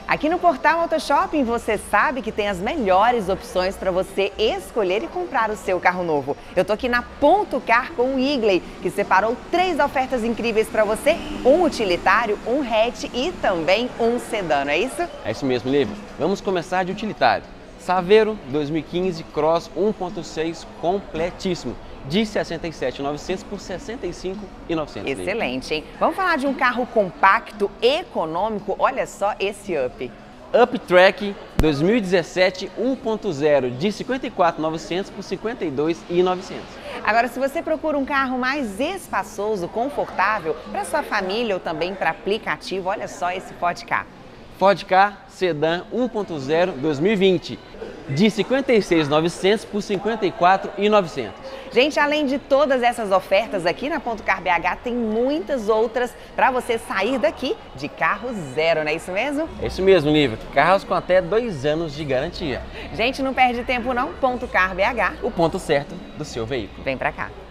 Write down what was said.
Aqui no Portal Auto Shopping você sabe que tem as melhores opções para você escolher e comprar o seu carro novo. Eu tô aqui na Ponto Car com o Igley, que separou 3 ofertas incríveis para você, um utilitário, um hatch e também um sedã, não é isso? É isso mesmo, Lívia. Vamos começar de utilitário. Saveiro 2015 Cross 1.6 completíssimo, de 67.900 por 65.900. Excelente, hein? Vamos falar de um carro compacto, econômico, olha só esse Up. Up-Track 2017 1.0 de 54.900 por 52.900. Agora, se você procura um carro mais espaçoso, confortável, para sua família ou também para aplicativo, olha só esse Ford Ka. Ford Ka Sedã 1.0 2020 de 56.900 por 54.900. Gente, além de todas essas ofertas aqui na Ponto Car BH, tem muitas outras para você sair daqui de carro zero, não é isso mesmo? É isso mesmo, Lívia. Carros com até 2 anos de garantia. Gente, não perde tempo não, Ponto Car BH. O ponto certo do seu veículo. Vem pra cá.